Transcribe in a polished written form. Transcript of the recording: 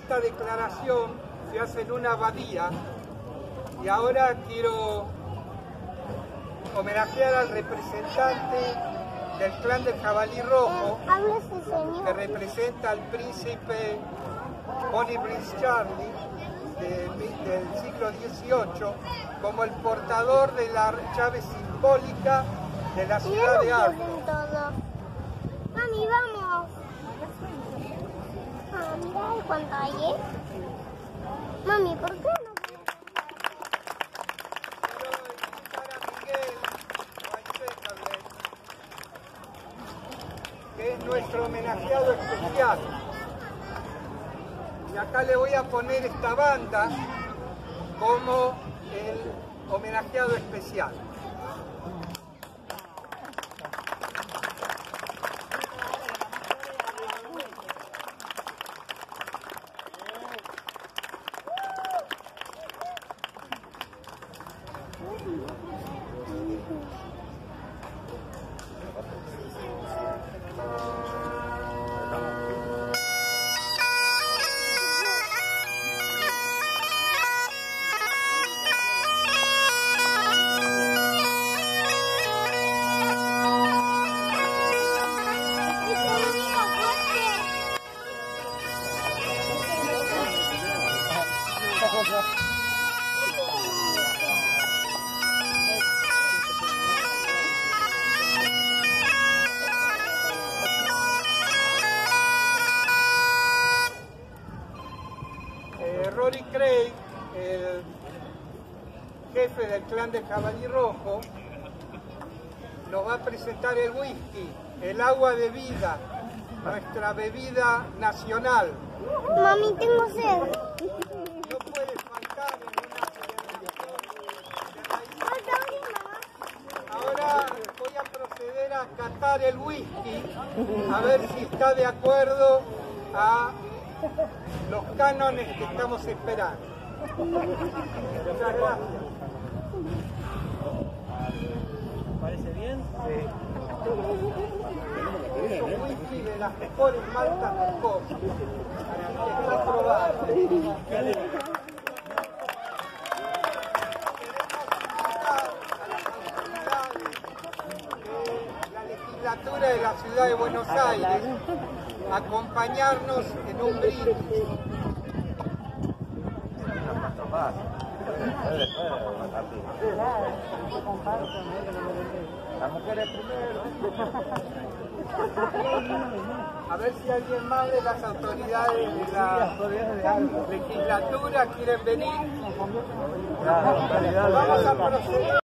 esta declaración se hace en una abadía y ahora quiero homenajear al representante del clan del Jabalí Rojo, que representa al príncipe Bonnie Prince Charlie del siglo XVIII, como el portador de la llave simbólica de la ciudad de Arlington. Mami, vamos. Mira cuánto hay, ¿eh? Mami, ¿por qué no? Que es nuestro homenajeado especial. Y acá le voy a poner esta banda como el homenajeado especial. Rory Craig, el jefe del clan del Jabalí Rojo, nos va a presentar el whisky, el agua de vida, nuestra bebida nacional. Mami, tengo sed. No puede faltar en una celebración. Ahora voy a proceder a catar el whisky, a ver si está de acuerdo a los cánones que estamos esperando. Muchas gracias. ¿Parece bien? Sí. Es un whisky de las mejores maltas de Escocia. Está probado. La legislatura de la ciudad de Buenos Aires acompañarnos en un brindis. Las mujeres primero. A ver si alguien más de las autoridades de la legislatura quieren venir. Vamos a proceder.